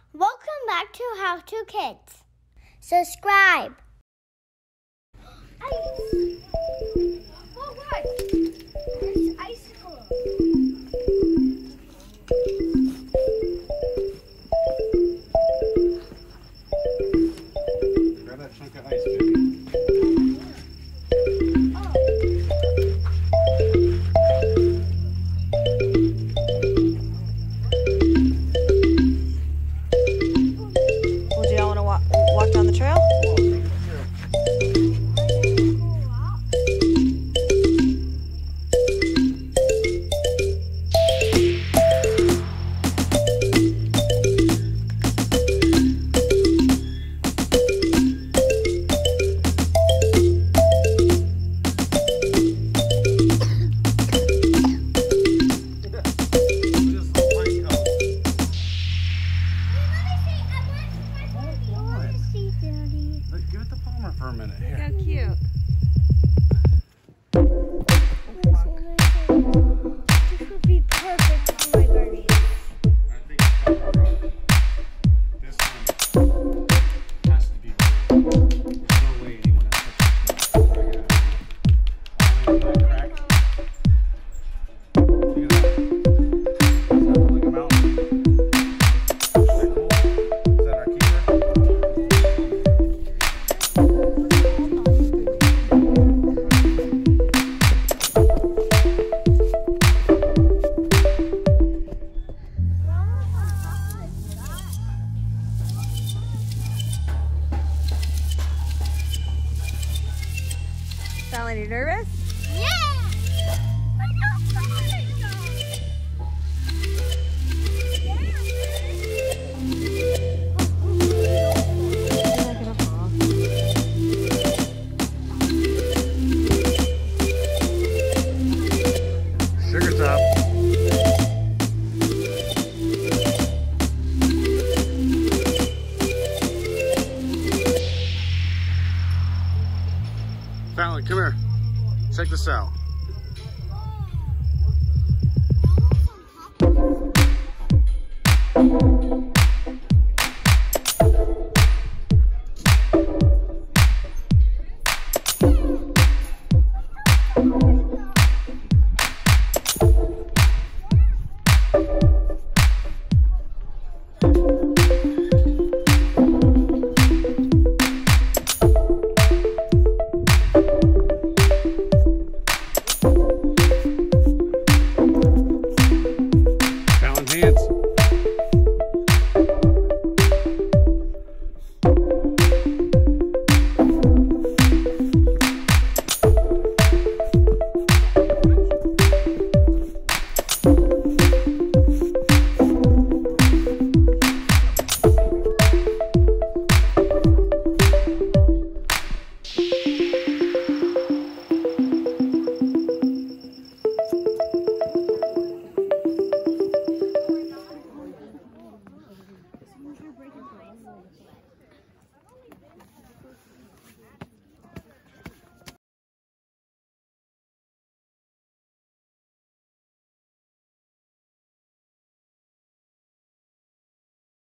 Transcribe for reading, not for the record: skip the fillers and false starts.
Welcome back to How To Kids. Subscribe. Ice. Oh, what? There's icicles. Grab that chunk of ice, baby. Would you all want to walk down the trail? Give it to Palmer for a minute here. How cute. This would be perfect for my garden. I think it's Palmer Rock. This one has to be good. There's no way anyone has touched this one. All in that crack. Look at that. Does that look like a mountain? Is that cool? Is that our keeper? Fallon, you nervous? Yeah! I know. You're not gonna fall. Sugar top. Fallon, come here. Check this out.